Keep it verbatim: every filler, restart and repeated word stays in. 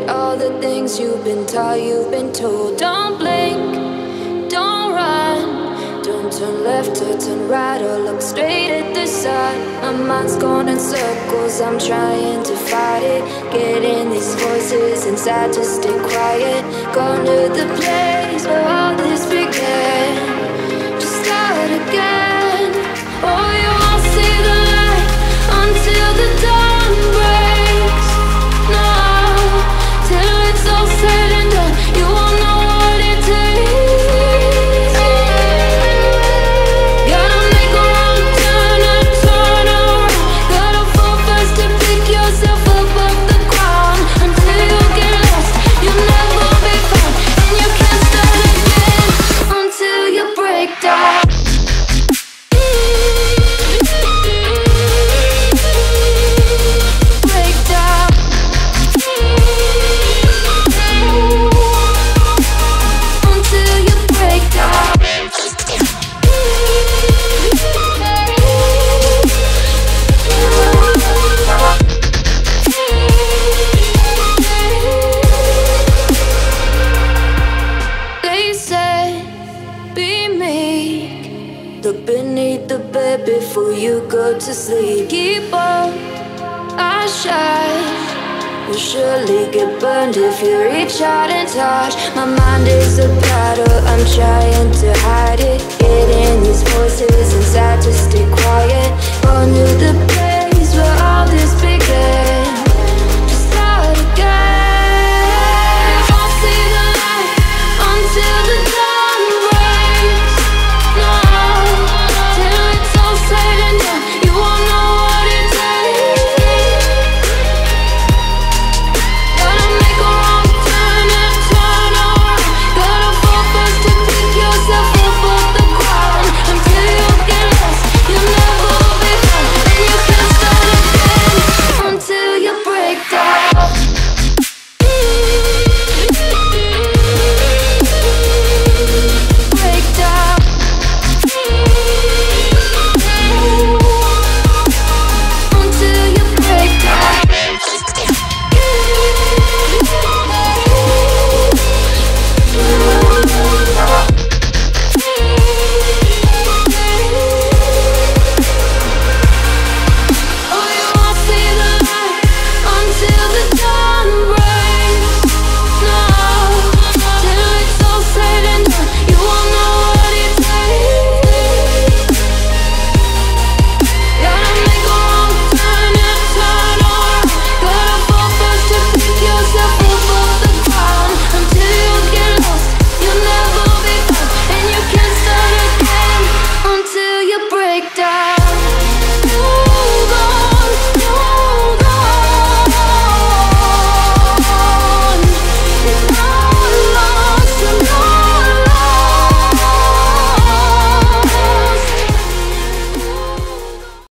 forget all the things you've been taught, you've been told. Don't blink, don't run, don't turn left or turn right or look straight at the sun. My mind's going in circles, I'm trying to fight it. Getting these voices inside to stay quiet. Gone to the place where all this began. Just start again. Oh, you won't see the light until the dawn breaks. No, till it's all said and done, you won't know what it takes. Gotta make a wrong turn and turn around. Gotta fall fast to pick yourself up off the ground. Until you get lost, you'll never be found, and you can't start again until you break down. Before you go to sleep, keep on our shine. You'll surely get burned if you reach out and touch. My mind is a battle, I'm trying to hide it. Getting these voices inside to stay quiet. Oh,